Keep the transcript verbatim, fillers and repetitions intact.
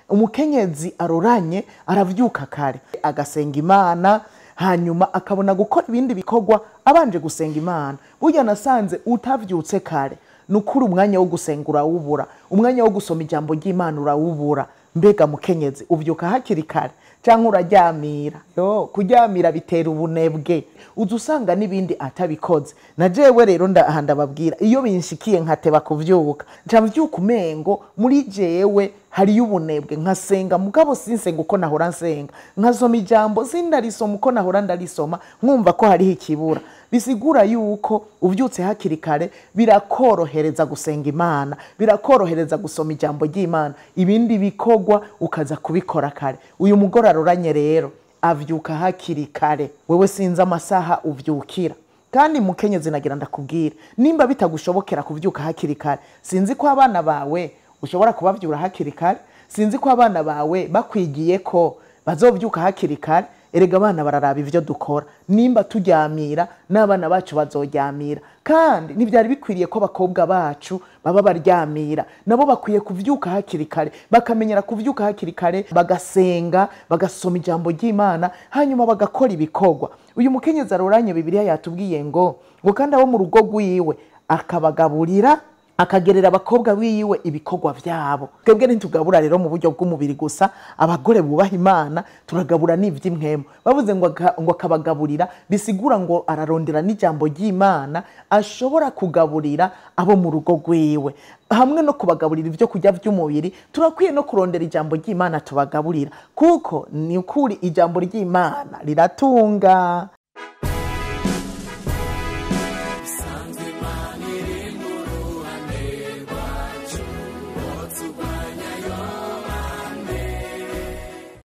umukenyezi aroranye aravyuka kare agasenga Imana hanyuma akabona gukora ibindi bikorwa abanje gusenga Imana. Burya nasanze utavyutse kare nukuri umwanya wo gusenga urawubura, umwanya wo gusoma ijambo ry'Imana urawubura. Mbega mukenyezi uvyuka hakiri kare canke uraryamira? Yo kuryamira bitera ubunebwe, uzusanga nibindi atabikoze. Na jewe rero ndababwira iyo binshikiye nkateba kuvyuka nca mvyuka umengo muri jewe hari ubunebwe, nkasenga mugabo sinsenga uko nahora nsenga, nkasoma ijambo sindarisoma uko nahora ndarisoma, nkumva ko hariho ikibura. Bisigura yuko uvyutse hakiri kare birakorohereza gusenga Imana, birakorohereza gusoma ijambo ry'Imana, ibindi bikorwa ukaza kubikora kare. Uyu mugore aroranye rero avyuka hakiri kare. Wewe sinza amasaha uvyukira, kandi mukenyezi nagira ndakubwira, nimba bitagushobokera kuvyuka hakiri kare, sinzi ko abana bawe ushobora kubavyura hakiri kare, sinzi ko abana bawe bakwigiye ko bazovyuka hakiri kare. Erega abana bararaba ivyo dukora, nimba turyamira n'abana bacu bazoryamira, kandi ntivyari bikwiriye ko abakobwa bacu baba baryamira. Nabo bakwiye kuvyuka hakiri kare, bakamenyera kuvyuka hakiri kare, bagasenga, bagasoma ijambo ry'Imana, hanyuma bagakora ibikorwa. Uyu mukenyezi aroranye Bibiliya yatubwiye ngo ngo kandi abo mu rugo rwiwe akabagaburira, akagerera abakobwa biwe ibikorwa vyabo. Twebwe ntitugabura rero mu buryo bw'umubiri gusa, abagore bubaha Imana turagabura n'ivy'impwemu. Bavuze ngo ngo akabagaburira bisigura ngo ararondera n'ijambo ry'Imana ashobora kugaburira abo mu rugo rwiwe. Hamwe no kubagaburira ivyo kurya vy'umubiri, turakwiye no kurondera ijambo ry'Imana tubagaburira, kuko ni ukuri ijambo ry'Imana riratunga.